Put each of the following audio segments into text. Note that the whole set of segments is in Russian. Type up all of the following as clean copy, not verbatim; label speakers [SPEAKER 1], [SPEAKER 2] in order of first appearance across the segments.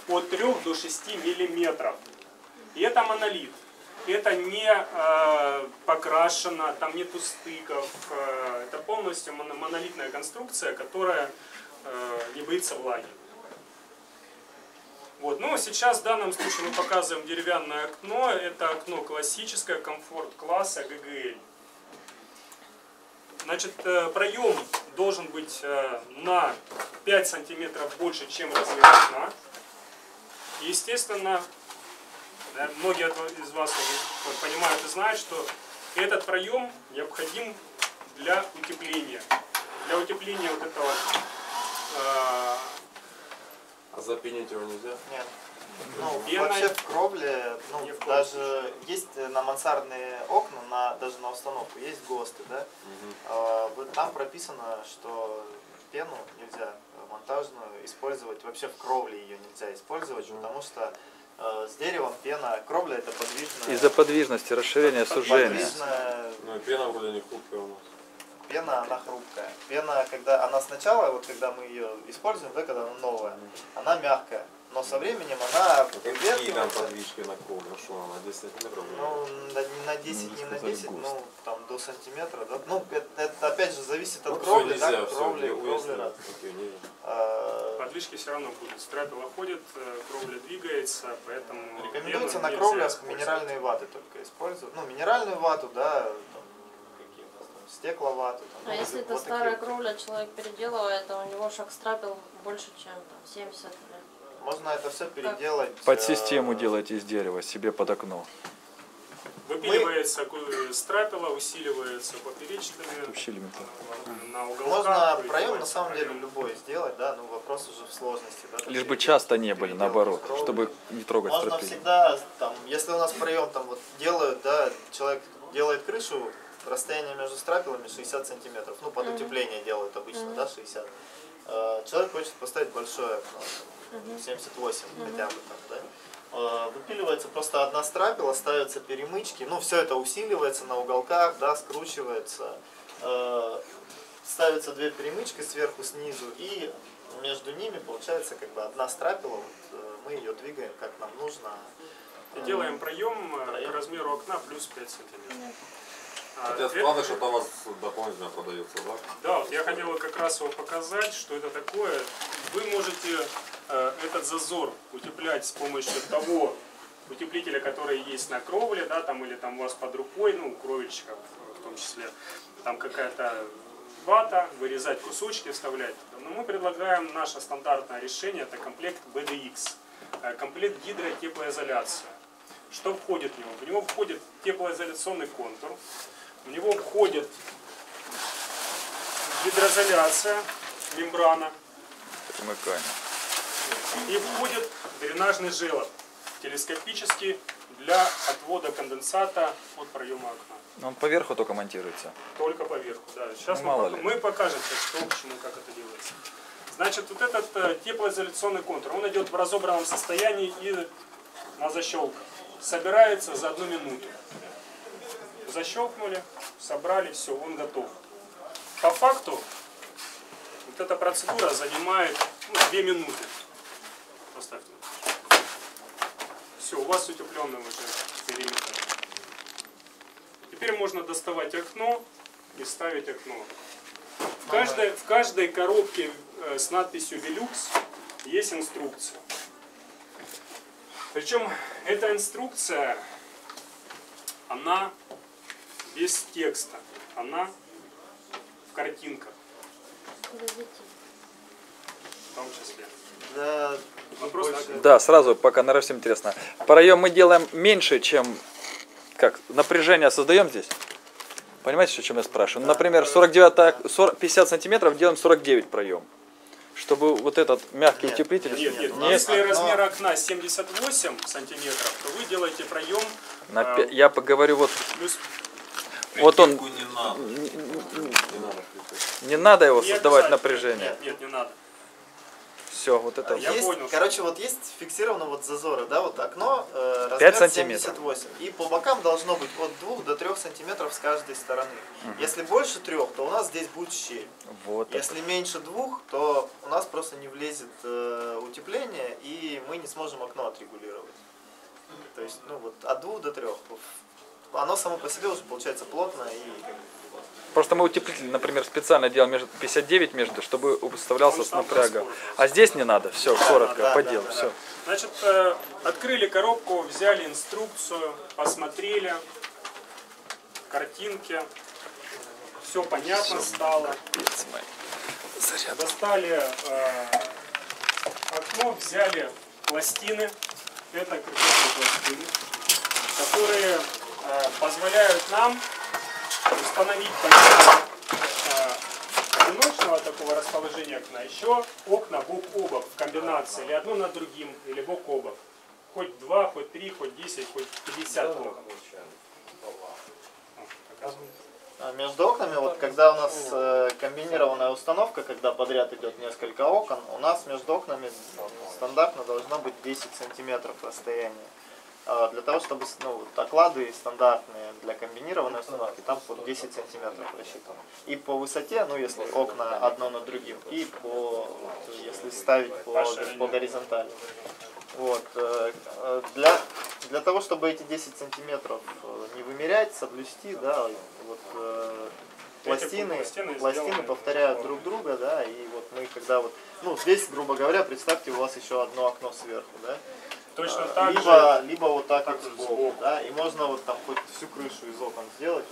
[SPEAKER 1] от 3 до 6 миллиметров. И это монолит. Это не покрашено, там нету стыков. Это полностью монолитная конструкция, которая не боится влаги. Вот. Ну, сейчас в данном случае мы показываем деревянное окно. Это окно классическое, комфорт класса ГГЛ. Значит, проем должен быть на 5 сантиметров больше, чем размер окна. Естественно, многие из вас уже понимают и знают, что этот проем необходим для утепления. Для утепления вот этого...
[SPEAKER 2] А запенить его нельзя?
[SPEAKER 3] Нет. Вообще в кровле, даже есть на мансардные окна, даже на установку, есть ГОСТы, да? Там прописано, что пену нельзя монтажную использовать, вообще в кровле ее нельзя использовать, потому что с деревом пена, кровля это подвижная.
[SPEAKER 4] Из-за подвижности, расширения, сужения.
[SPEAKER 2] Ну и пена вроде не хрупкая у нас.
[SPEAKER 3] Пена, она хрупкая. Пена, когда она сначала, вот когда мы ее используем, да, когда она новая, она мягкая. Но со временем она
[SPEAKER 2] какие там подвижки на кровлю? Ну что, на 10 сантиметров?
[SPEAKER 3] Ну, на 10, не на 10, ну, там до сантиметра, да? Ну, это опять же зависит от кровли, да, кровли.
[SPEAKER 1] Подвижки все равно будут. Страпила ходит, кровля двигается, поэтому...
[SPEAKER 3] Рекомендуется на кровлях минеральные ваты только использовать. Ну, минеральную вату, да, стекловату.
[SPEAKER 5] А если это старая кровля, человек переделывает, а у него шаг-страпил больше, чем там, 70 лет?
[SPEAKER 3] Можно это все переделать.
[SPEAKER 4] Под систему делайте из дерева, себе под окно.
[SPEAKER 1] Выпиливается страпила, усиливается поперечными на уголках.
[SPEAKER 3] Можно проем на самом деле любой сделать, да, но вопрос уже в сложности. Да,
[SPEAKER 4] лишь бы часто не были, наоборот, чтобы не трогать стропилу.
[SPEAKER 3] Можно всегда, там, если у нас проем там вот делают, да, человек делает крышу, расстояние между страпилами 60 сантиметров, ну под утепление делают обычно, да, 60. Человек хочет поставить большое окно, 78 хотя бы там, да. Выпиливается просто одна страпила, ставятся перемычки, ну все это усиливается на уголках, да, скручивается, ставятся две перемычки сверху, снизу, и между ними получается как бы одна страпила, вот, мы ее двигаем как нам нужно.
[SPEAKER 1] И делаем проем по размеру окна плюс 5 сантиметров.
[SPEAKER 2] Хотя складно, что там у вас дополнительно продается, да?
[SPEAKER 1] Да, вот я хотел как раз его показать, что это такое. Вы можете этот зазор утеплять с помощью того утеплителя, который есть на кровле, да, там или там у вас под рукой, ну, у кровельщиков в том числе, там какая-то вата, вырезать кусочки, вставлять. Но мы предлагаем наше стандартное решение, это комплект BDX, комплект гидротеплоизоляция. Что входит в него? В него входит теплоизоляционный контур, в него входит гидроизоляция, мембрана, и входит дренажный желоб, телескопический, для отвода конденсата от проема окна.
[SPEAKER 4] Он поверху только монтируется?
[SPEAKER 1] Только поверху, да. Сейчас
[SPEAKER 4] ну,
[SPEAKER 1] мы покажем, что, почему, как это делается. Значит, вот этот теплоизоляционный контур, он идет в разобранном состоянии и на защелках. Собирается за 1 минуту. Защелкнули, собрали, все, он готов. По факту, вот эта процедура занимает 2 минуты. Поставьте. Все, у вас утепленный уже периметр. Теперь можно доставать окно и ставить окно. В каждой коробке с надписью «Велюкс» есть инструкция. Причем эта инструкция, она без текста, она в картинках. В том числе.
[SPEAKER 3] Да,
[SPEAKER 1] вопрос,
[SPEAKER 4] да, сразу, пока, наверное, всем интересно. Проем мы делаем меньше, чем... Как? Напряжение создаем здесь? Понимаете, о чем я спрашиваю? Да, например, 50 сантиметров делаем 49 проем. Чтобы вот этот мягкий утеплитель...
[SPEAKER 1] Нет. Если размер окна 78 сантиметров, то вы делаете проем...
[SPEAKER 4] Я поговорю вот...
[SPEAKER 1] Плюс...
[SPEAKER 4] Вот он...
[SPEAKER 2] Не надо.
[SPEAKER 4] Не надо его создавать напряжение.
[SPEAKER 1] Нет, не надо.
[SPEAKER 4] Все, вот это.
[SPEAKER 1] Я
[SPEAKER 3] Есть,
[SPEAKER 1] понял, что-
[SPEAKER 3] короче, вот есть фиксировано вот зазоры, да, вот окно,
[SPEAKER 4] 5
[SPEAKER 3] размер
[SPEAKER 4] сантиметров.
[SPEAKER 3] 78. И по бокам должно быть от 2 до 3 сантиметров с каждой стороны. Если больше 3, то у нас здесь будет щель.
[SPEAKER 4] Вот это.
[SPEAKER 3] Если меньше 2, то у нас просто не влезет утепление, и мы не сможем окно отрегулировать. То есть, ну вот от 2 до 3. Оно само по себе уже получается плотно и как бы, вот.
[SPEAKER 4] Просто мы утеплитель, например, специально делал между 59 между, чтобы вставлялся
[SPEAKER 1] Он
[SPEAKER 4] с
[SPEAKER 1] сам
[SPEAKER 4] напряга.
[SPEAKER 1] проскорбил.
[SPEAKER 4] А здесь не надо, все, коротко,
[SPEAKER 3] да,
[SPEAKER 4] по
[SPEAKER 3] да,
[SPEAKER 4] делу,
[SPEAKER 3] да.
[SPEAKER 4] все.
[SPEAKER 1] Значит, открыли коробку, взяли инструкцию, посмотрели, картинки, все понятно стало. Достали окно, взяли пластины, это крепежные пластины, которые позволяют нам установить помимо одиночного такого расположения окна еще окна бок о бок в комбинации, или одно над другим, или бок о бок. Хоть 2, хоть 3, хоть 10, хоть 50 окон.
[SPEAKER 3] Между окнами, вот когда у нас комбинированная установка, когда подряд идет несколько окон, у нас между окнами стандартно должно быть 10 сантиметров расстояния. Для того, чтобы вот, оклады стандартные для комбинированной установки, там по 10 сантиметров рассчитано. И по высоте, ну если окна одно над другим, и по, если ставить по горизонтали. Вот. Для того, чтобы эти 10 сантиметров не вымерять, соблюсти, да, вот, пластины повторяют друг друга, да, и вот мы когда вот, ну здесь, грубо говоря, представьте, у вас еще одно окно сверху, да,
[SPEAKER 1] Точно так же.
[SPEAKER 3] либо вот так вот
[SPEAKER 1] как
[SPEAKER 3] сбоку,
[SPEAKER 1] сбоку.
[SPEAKER 3] да, и можно вот там хоть всю крышу из окон сделать.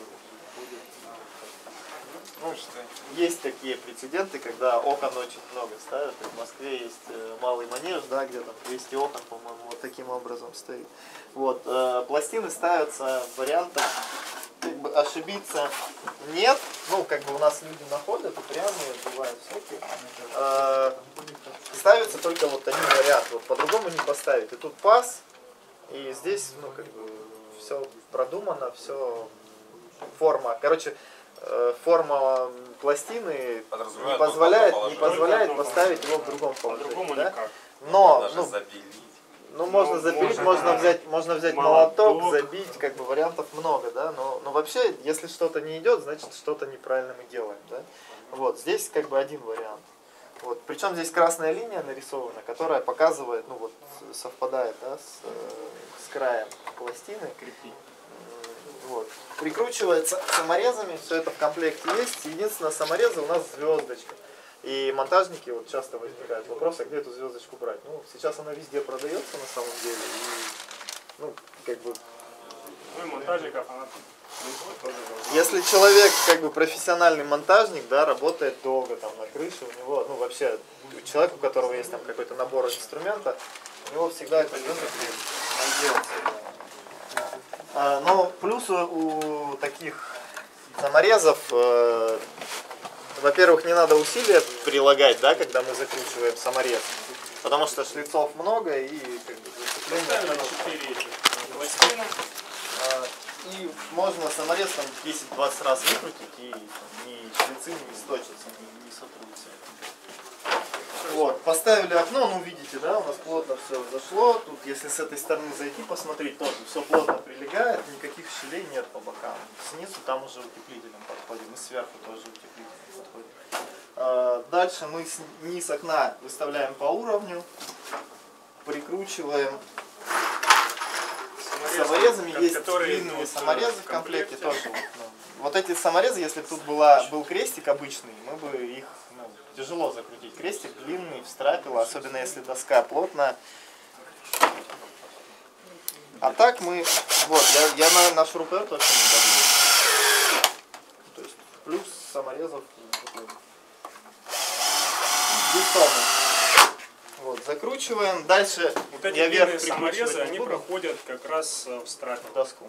[SPEAKER 3] Ну, есть такие прецеденты, когда окон очень много ставят. В Москве есть малый манеж, да, где там 200 окон, по-моему, вот таким образом стоит. Вот, пластины ставятся вариантом, как бы ошибиться нет. Ну, как бы у нас люди находят, упрямые, бывают всякие. Ставится только вот один вариант, вот по-другому не поставить. И тут паз, и здесь, ну, как бы, все продумано, все форма. Короче, форма пластины не позволяет поставить его в другом положении.
[SPEAKER 1] По-другому
[SPEAKER 3] Да?
[SPEAKER 1] никак.
[SPEAKER 3] Но,
[SPEAKER 2] Даже
[SPEAKER 3] ну,
[SPEAKER 2] запилить.
[SPEAKER 3] ну, можно
[SPEAKER 1] Ну,
[SPEAKER 3] запилить,
[SPEAKER 1] можно,
[SPEAKER 3] можно взять
[SPEAKER 1] молоток.
[SPEAKER 3] молоток, забить, как бы вариантов много, да, но вообще, если что-то не идет, значит что-то неправильно мы делаем, да. Вот, здесь как бы один вариант. Вот, причем здесь красная линия нарисована, которая показывает, ну вот, совпадает, да, с краем пластины. Вот. Прикручивается саморезами, все это в комплекте есть. Единственное, саморезы у нас звездочка. И монтажники, вот часто возникает вопрос, а где эту звездочку брать? Ну, сейчас она везде продается на самом деле. И, ну, как бы,
[SPEAKER 1] Ну и монтажников она тоже должна.
[SPEAKER 3] если человек как бы профессиональный монтажник, да, работает долго там на крыше, у него, ну вообще, человек, у которого есть там какой-то набор инструмента, у него всегда это найдется. Но плюсы у таких саморезов, во-первых, не надо усилия прилагать, да, когда мы закручиваем саморез, потому что шлицов много и как бы
[SPEAKER 1] Поставили 4 этих пластины.
[SPEAKER 3] и можно саморез там 10-20 раз выкрутить, и шлицы не сточатся, не сотрутся. Вот, поставили окно, ну видите, да, у нас плотно все зашло. Тут, если с этой стороны зайти, посмотреть, тоже все плотно прилегает, никаких щелей нет по бокам. Снизу там уже утеплителем подходим, и сверху тоже утеплителем подходим. Дальше мы низ окна выставляем по уровню, прикручиваем саморезами. Есть длинные саморезы в комплекте тоже. Вот эти саморезы, если бы тут был крестик обычный, мы бы их, ну, тяжело закрутить. Крестик длинный, в стропила, особенно если доска плотная. А так мы, вот, я на шуруповерт вообще не давлю. То есть плюс саморезов бессонный. Вот, закручиваем. Дальше
[SPEAKER 1] Вот эти
[SPEAKER 3] я вверх
[SPEAKER 1] длинные саморезы,
[SPEAKER 3] прикручивать не
[SPEAKER 1] они
[SPEAKER 3] буду.
[SPEAKER 1] проходят как раз в стропил.
[SPEAKER 3] Доску.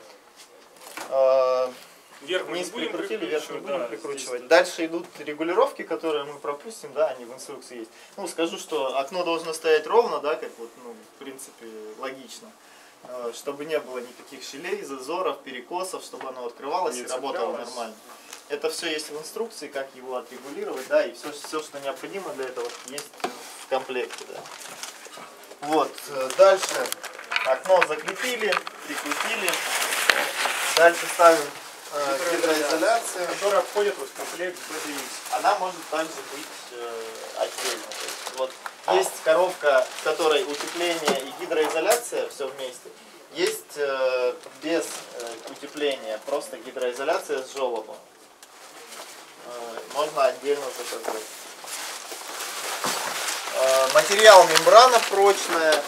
[SPEAKER 1] Вверх мы не
[SPEAKER 3] Вниз
[SPEAKER 1] будем
[SPEAKER 3] прикрутили, вверх не
[SPEAKER 1] прикручивать,
[SPEAKER 3] будем
[SPEAKER 1] да,
[SPEAKER 3] прикручивать.
[SPEAKER 1] здесь.
[SPEAKER 3] Дальше идут регулировки, которые мы пропустим, да, они в инструкции есть. Ну, скажу, что окно должно стоять ровно, да, как вот, ну, в принципе, логично. Чтобы не было никаких щелей, зазоров, перекосов, чтобы оно открывалось
[SPEAKER 1] Не
[SPEAKER 3] и работало
[SPEAKER 1] цеплялось.
[SPEAKER 3] нормально. Это все есть в инструкции, как его отрегулировать, да, и все, что необходимо для этого есть в в комплекте, да. Вот, дальше окно закрепили, прикрепили. Дальше ставим гидроизоляцию.
[SPEAKER 1] Которая входит вот в комплект BDX.
[SPEAKER 3] Она может также быть отдельно. То есть, вот есть коробка, в которой утепление и гидроизоляция все вместе. Есть без утепления, просто гидроизоляция с желобом. Можно отдельно заказать. Материал мембрана прочная.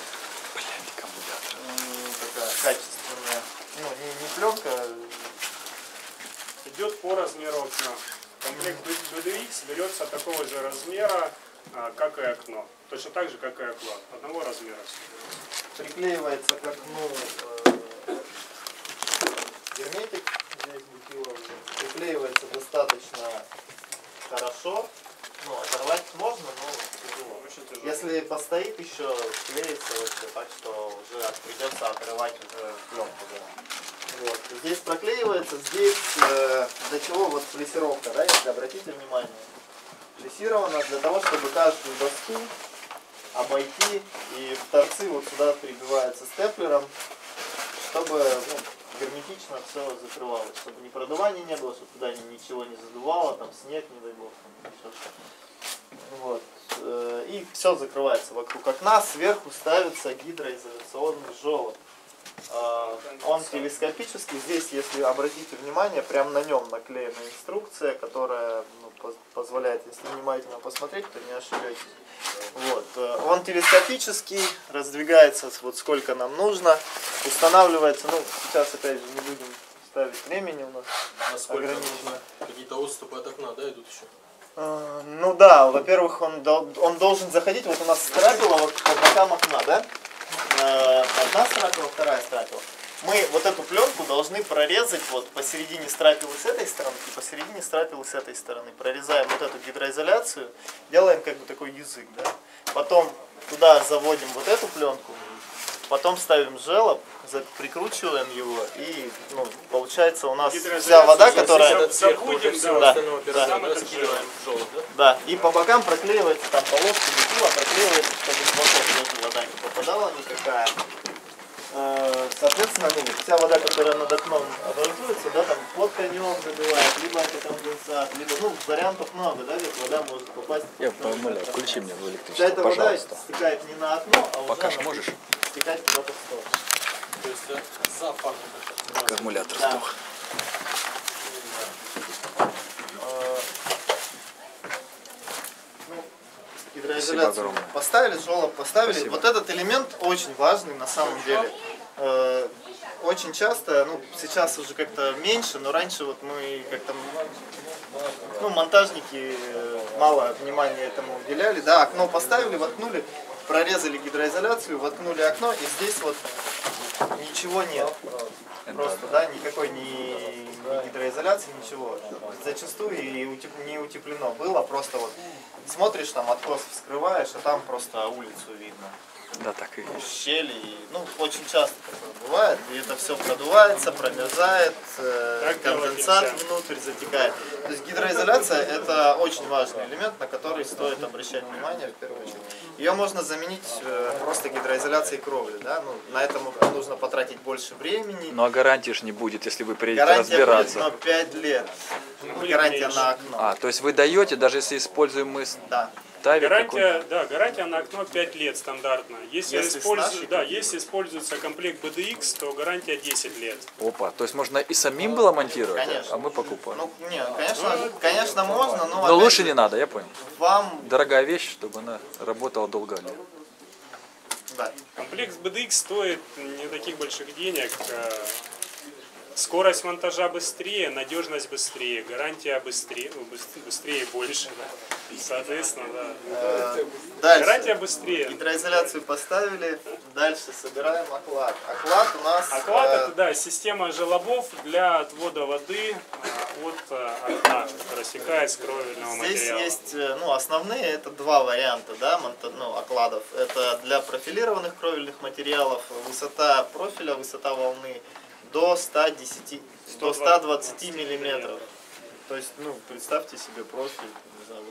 [SPEAKER 3] Такая качественная. Ну, не пленка.
[SPEAKER 1] Идет по размеру окна. Комплект BDX берется такого же размера, как и окно. Точно так же, как и оклад. Одного размера.
[SPEAKER 3] Приклеивается к окну герметик. Здесь бутиловый. Приклеивается достаточно хорошо. Ну, оторвать можно, но тяжело.
[SPEAKER 1] Очень тяжело.
[SPEAKER 3] Если постоит еще, клеится вообще так, что уже придется отрывать уже пленку. Да. Вот. Здесь проклеивается, здесь для чего вот плессировка, да, если обратите внимание. Плессировано для того, чтобы каждую доску обойти, и торцы вот сюда прибиваются степлером, чтобы герметично все закрывалось, чтобы ни продувания не было, чтобы туда ничего не задувало, там снег, не дай бог, там еще что. Вот. И все закрывается вокруг окна, сверху ставится гидроизоляционный желоб. Он телескопический, здесь, если обратите внимание, прямо на нем наклеена инструкция, которая позволяет, если внимательно посмотреть, то не ошибетесь. Вот. Он телескопический, раздвигается вот сколько нам нужно, устанавливается, ну сейчас опять же не будем ставить времени, у нас ограничено.
[SPEAKER 6] Какие-то отступы от окна, да, идут еще?
[SPEAKER 3] Ну да, во-первых, он должен заходить, вот у нас страпила вот по бокам окна, да? Одна страпила, вторая страпила. Мы вот эту пленку должны прорезать вот посередине страпилы с этой стороны и посередине страпилы с этой стороны. Прорезаем вот эту гидроизоляцию, делаем как бы такой язык, да? Потом туда заводим вот эту пленку, потом ставим желоб, прикручиваем его и получается у нас вся вода, которая...
[SPEAKER 1] Забудем,
[SPEAKER 3] да,
[SPEAKER 6] скидываем желоб, да?
[SPEAKER 3] да, и по бокам проклеивается там полоска бутыла, проклеивается, чтобы с боков тоже вода не попадала никакая. Соответственно, вся вода, которая над окном образуется, да, там под конем забивает, либо это конденсат, либо, вариантов много, да, как вода может попасть.
[SPEAKER 4] Я помоляю, включи мне в
[SPEAKER 3] Вся
[SPEAKER 4] электричество,
[SPEAKER 3] эта вода
[SPEAKER 4] пожалуйста.
[SPEAKER 3] стекает не на окно, а
[SPEAKER 4] Пока
[SPEAKER 3] уже
[SPEAKER 4] ж можешь?
[SPEAKER 3] стекать куда-то в сторону.
[SPEAKER 6] То есть за фактом.
[SPEAKER 4] Аккумулятор
[SPEAKER 3] Да.
[SPEAKER 4] сдох.
[SPEAKER 3] Гидроизоляцию
[SPEAKER 4] огромное.
[SPEAKER 3] поставили, желоб поставили.
[SPEAKER 4] Спасибо.
[SPEAKER 3] Вот этот элемент очень важный на самом деле. Очень часто, сейчас уже как-то меньше, но раньше вот мы как-то, монтажники мало внимания этому уделяли. Да, окно поставили, воткнули, прорезали гидроизоляцию, воткнули окно, и здесь вот ничего нет. Просто, да, никакой ни гидроизоляции, ничего. Зачастую и не утеплено было, просто вот смотришь, там откос вскрываешь, а там просто улицу видно.
[SPEAKER 4] Да, так и есть.
[SPEAKER 3] Щели, очень часто такое бывает, и это все продувается, промерзает, конденсат внутрь затекает. То есть гидроизоляция это очень важный элемент, на который стоит обращать внимание в первую очередь. Ее можно заменить просто гидроизоляцией кровли, да? На этом нужно потратить больше времени.
[SPEAKER 4] Ну а гарантии ж не будет, если вы приедете
[SPEAKER 3] Гарантия
[SPEAKER 4] разбираться.
[SPEAKER 3] будет, 5 лет. Гарантия на окно.
[SPEAKER 4] А, то есть вы даете, даже если используем мы
[SPEAKER 3] Да.
[SPEAKER 4] ставик
[SPEAKER 1] Гарантия на окно 5 лет стандартно. Если используется комплект BDX, то гарантия 10 лет.
[SPEAKER 4] Опа, то есть можно и самим было монтировать,
[SPEAKER 3] Конечно.
[SPEAKER 4] а мы покупаем.
[SPEAKER 3] Конечно можно, но
[SPEAKER 4] Но лучше не надо, я понял.
[SPEAKER 3] вам...
[SPEAKER 4] Дорогая вещь, чтобы она работала долго.
[SPEAKER 3] Да.
[SPEAKER 1] Комплект BDX стоит не таких больших денег. Скорость монтажа быстрее, надежность быстрее, гарантия быстрее, быстрее и больше. Да. Соответственно, да.
[SPEAKER 3] Дальше.
[SPEAKER 1] Гарантия быстрее.
[SPEAKER 3] Гидроизоляцию поставили, дальше собираем оклад. Оклад у нас...
[SPEAKER 1] Оклад это, да, система желобов для отвода воды от окна, рассекает с кровельного
[SPEAKER 3] Здесь
[SPEAKER 1] материала.
[SPEAKER 3] есть, основные, это два варианта, да, окладов. Это для профилированных кровельных материалов, высота профиля, высота волны до 120 миллиметров. То есть, представьте себе профиль, не знаю, вот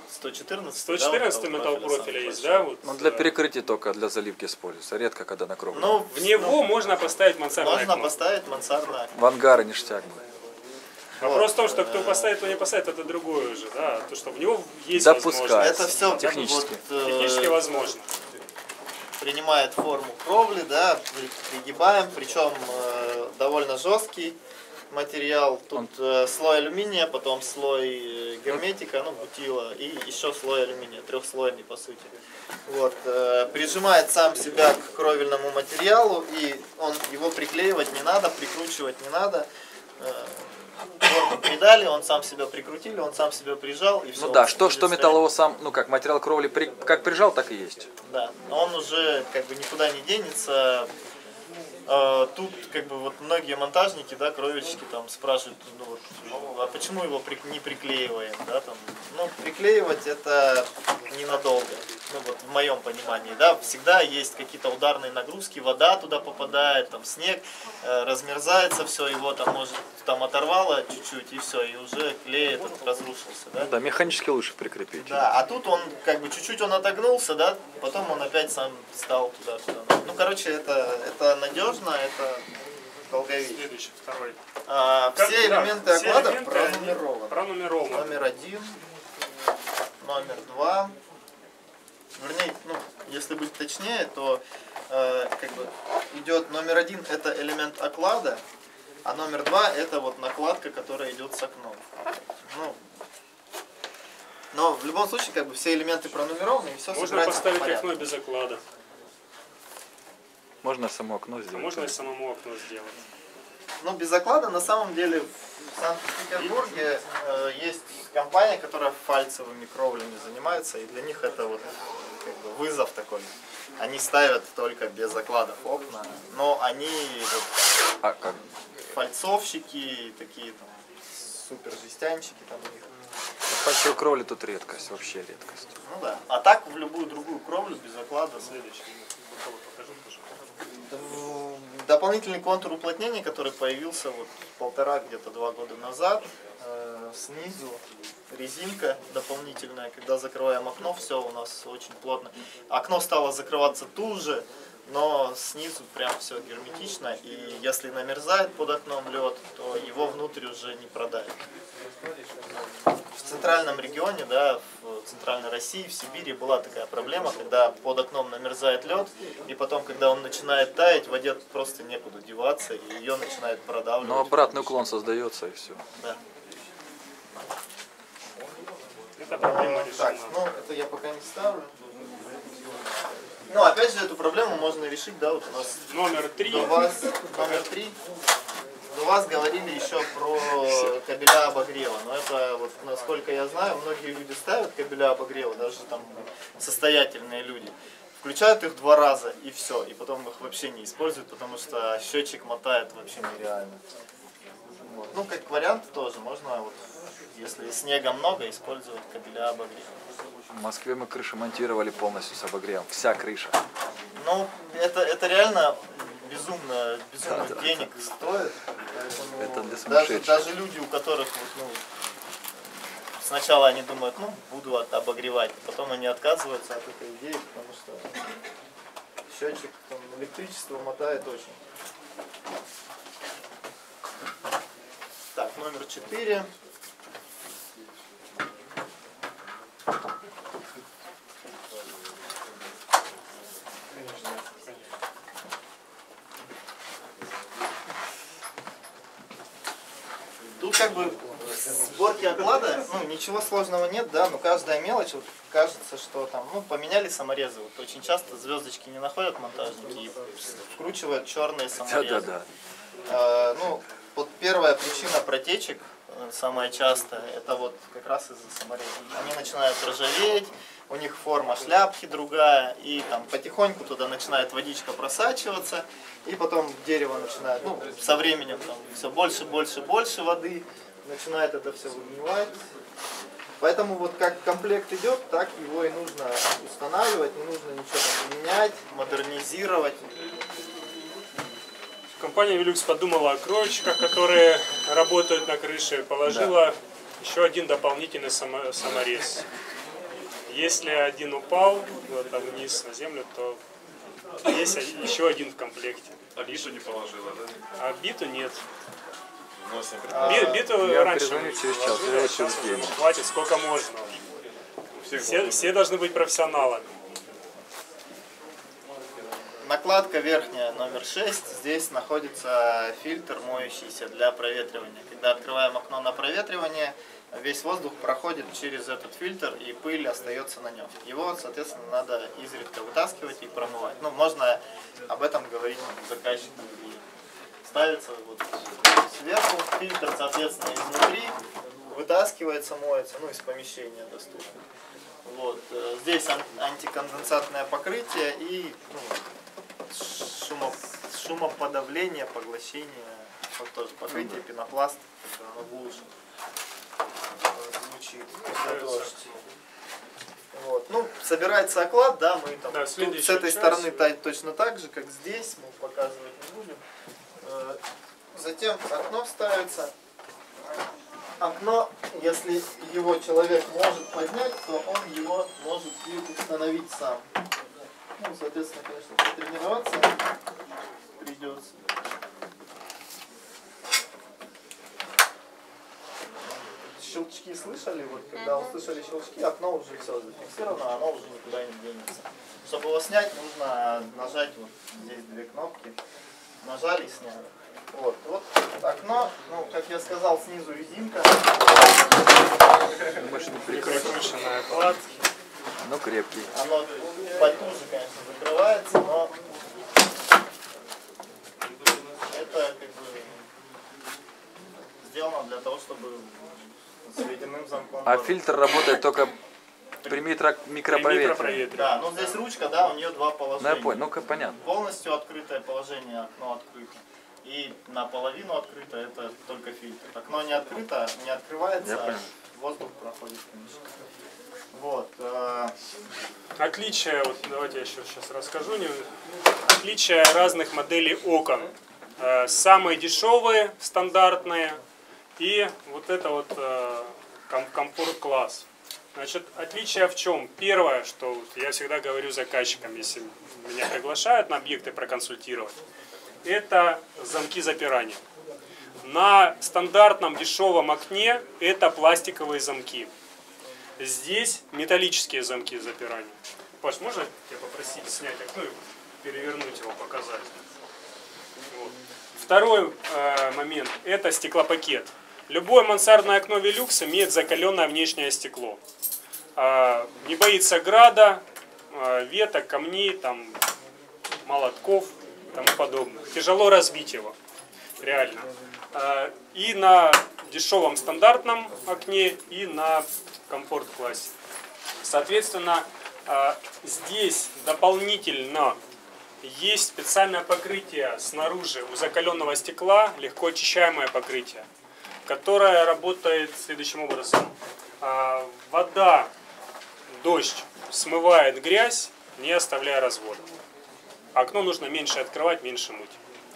[SPEAKER 3] 114.
[SPEAKER 1] 114 металлопрофиля есть, да? Вот,
[SPEAKER 4] Ну, для перекрытия только, для заливки используется. Редко, когда на кровле.
[SPEAKER 3] Ну,
[SPEAKER 1] в него можно поставить мансардное
[SPEAKER 3] можно
[SPEAKER 1] окно.
[SPEAKER 3] поставить мансардное окно.
[SPEAKER 4] В ангары ништяк будет.
[SPEAKER 1] Вопрос в том, что кто поставит, кто не поставит, это другое уже, да? То, что в него есть
[SPEAKER 4] Допускаю.
[SPEAKER 1] возможность.
[SPEAKER 3] Это все
[SPEAKER 4] Технически.
[SPEAKER 1] Технически возможно.
[SPEAKER 3] принимает форму кровли, да, пригибаем, причем довольно жесткий материал. Тут слой алюминия, потом слой герметика, ну, бутила, и еще слой алюминия, трехслойный по сути. Вот, прижимает сам себя к кровельному материалу, и его приклеивать не надо, прикручивать не надо. Форму придали, он сам себя прикрутили, он сам себя прижал, и все.
[SPEAKER 4] Ну да, что металл его сам, ну как материал кровли как прижал, так и есть.
[SPEAKER 3] Да, но он уже как бы никуда не денется. Тут как бы вот многие монтажники, да, кровельщики там спрашивают, ну, вот, а почему его не приклеиваем, да, там, ну, приклеивать это ненадолго, ну, вот в моем понимании, да, всегда есть какие-то ударные нагрузки, вода туда попадает, там, снег, размерзается все, его там, может, там оторвало чуть-чуть, и все, и уже клей этот разрушился, да.
[SPEAKER 4] Да, механически лучше прикрепить.
[SPEAKER 3] Да, а тут он как бы чуть-чуть он отогнулся, да, потом он опять сам встал туда, куда надо. Ну, короче, это надежно, это долговечно.
[SPEAKER 1] Следующий, второй.
[SPEAKER 3] Все элементы
[SPEAKER 1] все
[SPEAKER 3] оклада
[SPEAKER 1] элементы,
[SPEAKER 3] пронумерованы.
[SPEAKER 1] Пронумерованы.
[SPEAKER 3] Номер 1, номер 2. Вернее, ну, если быть точнее, то как бы идет номер 1 это элемент оклада, а номер 2 это вот накладка, которая идет с окном. Ну, но в любом случае, как бы все элементы пронумерованы, и все
[SPEAKER 1] Можно
[SPEAKER 3] собирается по
[SPEAKER 1] поставить
[SPEAKER 3] порядку.
[SPEAKER 1] окно без оклада.
[SPEAKER 4] Можно само окно
[SPEAKER 1] А
[SPEAKER 4] сделать.
[SPEAKER 1] можно и самому окно сделать.
[SPEAKER 3] Ну, без оклада, на самом деле, в Санкт-Петербурге есть компания, которая фальцевыми кровлями занимается, и для них это вот как бы вызов такой. Они ставят только без окладов окна, но они вот,
[SPEAKER 4] А как?
[SPEAKER 3] фальцовщики, такие там супер жестянщики там у них.
[SPEAKER 4] Фальшивой кровли тут редкость, вообще редкость.
[SPEAKER 3] Ну да. А так в любую другую кровлю без оклада.
[SPEAKER 1] Следующий. Покажу тоже.
[SPEAKER 3] Дополнительный контур уплотнения, который появился вот 1,5-2 года назад, снизу резинка дополнительная, когда закрываем окно, все у нас очень плотно. Окно стало закрываться туже, но снизу прям все герметично, и если намерзает под окном лед, то его внутрь уже не продавит. В центральном регионе, да, в центральной России, в Сибири была такая проблема, когда под окном намерзает лед, и потом, когда он начинает таять, воде просто некуда деваться, и ее начинает продавливать.
[SPEAKER 4] Но обратный уклон создается и все.
[SPEAKER 3] Да.
[SPEAKER 1] Это проблема
[SPEAKER 3] Так,
[SPEAKER 1] решена.
[SPEAKER 3] ну это я пока не ставлю. Ну, опять же, эту проблему можно решить, да, вот у нас
[SPEAKER 1] Номер 3.
[SPEAKER 3] до вас, номер 3. До вас говорили еще про кабеля обогрева, но это, вот, насколько я знаю, многие люди ставят кабеля обогрева, даже там состоятельные люди, включают их 2 раза и все, и потом их вообще не используют, потому что счетчик мотает вообще нереально. Вот. Ну, как вариант тоже, можно, вот, если снега много, использовать кабеля обогрева.
[SPEAKER 4] В Москве мы крыши монтировали полностью с обогревом. Вся крыша.
[SPEAKER 3] Ну, это реально безумно
[SPEAKER 4] Да.
[SPEAKER 3] денег стоит. Поэтому
[SPEAKER 4] Это для сумасшедших.
[SPEAKER 3] даже люди, у которых вот, ну, сначала они думают, ну, буду обогревать, потом они отказываются от этой идеи, потому что счетчик там, электричество мотает очень. Так, номер 4. Тут как бы сборки оклада, ну, ничего сложного нет, да, но каждая мелочь, вот, кажется, что там, ну, поменяли саморезы. Вот очень часто звездочки не находят монтажники и вкручивают черные саморезы.
[SPEAKER 4] Да.
[SPEAKER 3] Ну, вот первая причина протечек, самая частая, это вот как раз из-за саморезов. Они начинают ржаветь, у них форма шляпки другая, и там потихоньку туда начинает водичка просачиваться, и потом дерево начинает, ну, со временем там все больше, больше, больше воды, начинает это все выгнивать. Поэтому вот как комплект идет, так его и нужно устанавливать, не нужно ничего там менять, модернизировать.
[SPEAKER 1] Компания Velux подумала о кровельщиках, которые работают на крыше, положила еще один дополнительный саморез. Если один упал там вниз на землю, то есть еще один в комплекте.
[SPEAKER 2] А биту не положила, да?
[SPEAKER 1] А биту нет.
[SPEAKER 2] Носим.
[SPEAKER 1] Биту
[SPEAKER 4] Я
[SPEAKER 1] раньше
[SPEAKER 4] перезвоню через час,
[SPEAKER 1] положила,
[SPEAKER 4] я
[SPEAKER 1] сейчас
[SPEAKER 4] через
[SPEAKER 1] уже
[SPEAKER 4] день.
[SPEAKER 1] хватит, сколько можно. Все должны быть профессионалами.
[SPEAKER 3] Накладка верхняя номер 6. Здесь находится фильтр моющийся для проветривания. Когда открываем окно на проветривание, весь воздух проходит через этот фильтр и пыль остается на нем. Его, соответственно, надо изредка вытаскивать и промывать. Ну, можно об этом говорить заказчику. Ставится вот сверху фильтр, соответственно, изнутри вытаскивается, моется, ну, из помещения доступно. Вот. Здесь антиконденсатное покрытие и шумоподавление, поглощение, вот тоже покрытие, пенопласт, оно глушит, звучит, когда дождь. Вот. Ну, собирается оклад, да, мы там
[SPEAKER 1] Да,
[SPEAKER 3] тут
[SPEAKER 1] следующая
[SPEAKER 3] с этой
[SPEAKER 1] часть.
[SPEAKER 3] стороны точно так же, как здесь, мы показывать не будем. Затем окно ставится. Окно, если его человек может поднять, то он его может и установить сам. Ну, соответственно, конечно, потренироваться придется. Щелчки слышали? Вот когда услышали щелчки, окно уже все зафиксировано, оно уже никуда не денется. Чтобы его снять, нужно нажать вот здесь две кнопки. Нажали и сняли. Вот окно, ну, как я сказал, снизу резинка.
[SPEAKER 1] Прикрученная оклад.
[SPEAKER 4] Ну, крепкий.
[SPEAKER 3] Оно потуже, конечно, закрывается, но это как бы сделано для того, чтобы с ледяным замком.
[SPEAKER 4] А фильтр работает только при микропроветривании.
[SPEAKER 1] Микропроветривание.
[SPEAKER 3] Да, ну здесь ручка, да, у нее два
[SPEAKER 4] Ну,
[SPEAKER 3] положения.
[SPEAKER 4] я понял, ну-ка, понятно.
[SPEAKER 3] Полностью открытое положение, окно открыто. И наполовину открыто, это только фильтр. Окно не открыто, не
[SPEAKER 4] Я
[SPEAKER 3] открывается,
[SPEAKER 4] понял.
[SPEAKER 3] воздух проходит в помещение. Вот.
[SPEAKER 1] Отличие, вот давайте я еще сейчас расскажу, отличие разных моделей окон. Самые дешевые, стандартные, и вот это вот комфорт-класс. Значит, отличие в чем? Первое, что я всегда говорю заказчикам, если меня приглашают на объекты проконсультировать, это замки запирания. На стандартном дешевом окне это пластиковые замки. Здесь металлические замки запирания. Паш, можно тебя попросить снять окно и перевернуть его, показать? Вот. Второй момент – это стеклопакет. Любое мансардное окно Velux имеет закаленное внешнее стекло. Не боится града, веток, камней, там, молотков и тому подобное. Тяжело разбить его, реально. И на дешевом стандартном окне, и на комфорт-классе. Соответственно, здесь дополнительно есть специальное покрытие снаружи у закаленного стекла, легко очищаемое покрытие, которое работает следующим образом. Вода, дождь смывает грязь, не оставляя развода. Окно нужно меньше открывать, меньше мыть.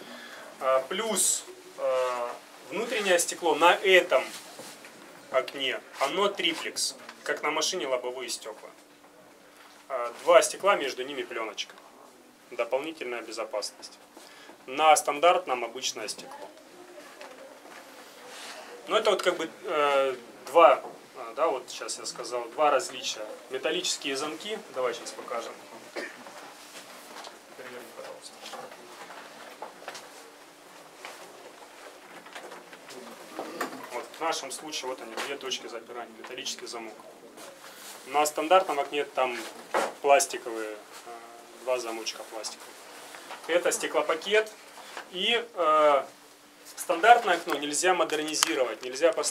[SPEAKER 1] Плюс внутреннее стекло на этом окне, оно триплекс, как на машине лобовые стекла. Два стекла, между ними пленочка. Дополнительная безопасность. На стандартном обычное стекло. Ну это вот как бы два, да, вот сейчас я сказал, два различия. Металлические замки, давай сейчас покажем. Переверни, пожалуйста. Вот в нашем случае вот они, две точки запирания, металлический замок. На стандартном окне там пластиковые, два замочка пластиковых. Это стеклопакет. И стандартное окно нельзя модернизировать, нельзя поставить